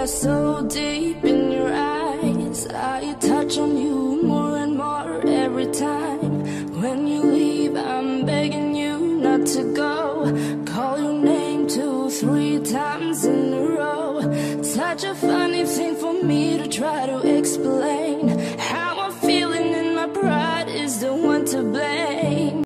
are so deep in your eyes. I touch on you more and more every time. When you leave, I'm begging you not to go. Call your name 2, 3 times in a row. Such a funny thing for me to try to explain.